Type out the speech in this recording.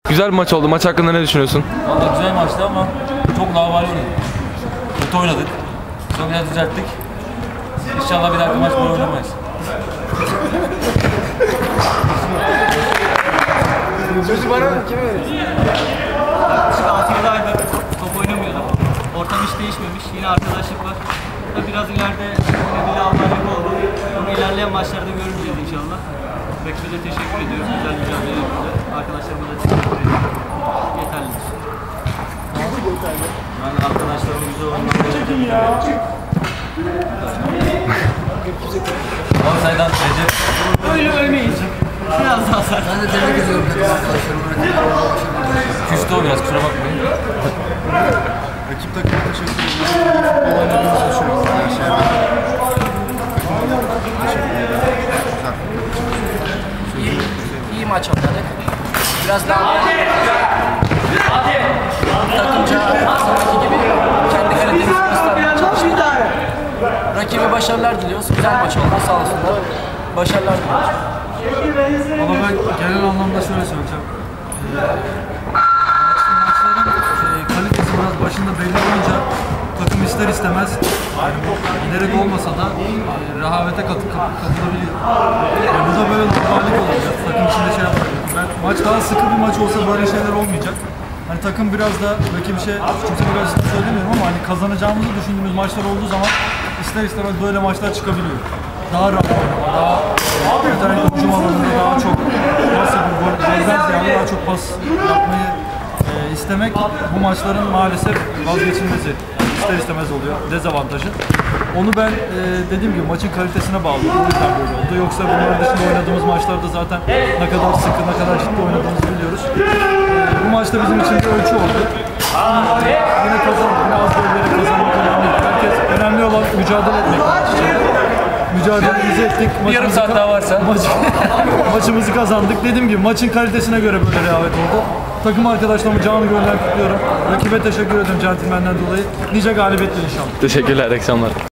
Güzel bir maç oldu. Maç hakkında ne düşünüyorsun? Vallahi güzel maçtı ama çok laubali oynadık. Kötü oynadık. Sonra biraz düzelttik. İnşallah bir dahaki maç böyle oynamayız. Sözü bana mı? Kime veriyorsun? İşte 6 yıl aydır top oynamıyordum. Ortam hiç değişmemiş. Yine arkadaşlık var. Tabii biraz ileride yine bir laubalilik oldu. Onu ilerleyen maçlarda göreceğiz inşallah. Bekir'e teşekkür ediyorum. Güzel mücadele yaptı. Arkadaşlarıma da teşekkür ediyorum. Yeterlidir. Yani arkadaşlarımla güzel oynamak gerekiyor. Onsaydan Recep. Öyle ölmeyiz. Biraz daha sert. Ben de tebrik ediyorum arkadaşlarıma. Küstü o biraz, kusura bakmayın. Rakip takıma teşekkür ederim. Oynadığımız düşünüyorum. Her şey İyi maç oynadık. Biraz daha takımca her zamanki gibi kendi kalitemizi göstermeye çalıştık. Rakibe başarılar diliyoruz. Güzel maç oldu. Sağ olsunlar. Başarılar diliyoruz. Ama ben genel anlamda şöyle söyleyeceğim. Maçların kalitesi biraz başında belli olunca takım ister istemez giderek olmasa da rehavete katılabiliyor. Bu da böyle normallik olacak. Takım içinde şey yapacak. Maç daha sıkı bir maç olsa böyle şeyler olmayacak. Hani takım biraz da rakibi kimse biraz söylemiyorum ama hani kazanacağımızı düşündüğümüz maçlar olduğu zaman ister istemez böyle maçlar çıkabiliyor. Daha rahat oynama, daha yetenekli hücum alanında daha çok pas yapıp golden ziyade daha çok pas yapmayı istemek bu maçların maalesef vazgeçilmezi. İster istemez oluyor. Dezavantajı. Onu ben dediğim gibi maçın kalitesine bağlı. O yüzden böyle oldu. Yoksa bunların dışında oynadığımız maçlarda zaten ne kadar sıkı, ne kadar ciddi oynadığımızı biliyoruz. Bu maçta bizim için bir ölçü oldu. Yine kazandık. Yine az gollere kazanmak önemli. Önemli olan mücadele etmek. Mücadelemizi ettik. Yarım saat daha varsa. Maçımızı kazandık. Dediğim gibi maçın kalitesine göre böyle rehavet oldu. Takım arkadaşlarımı canı gönülden kutluyorum. Rakibe teşekkür ederim centilmenden dolayı. Nice galibiyetler inşallah. Teşekkürler. Akşamlar.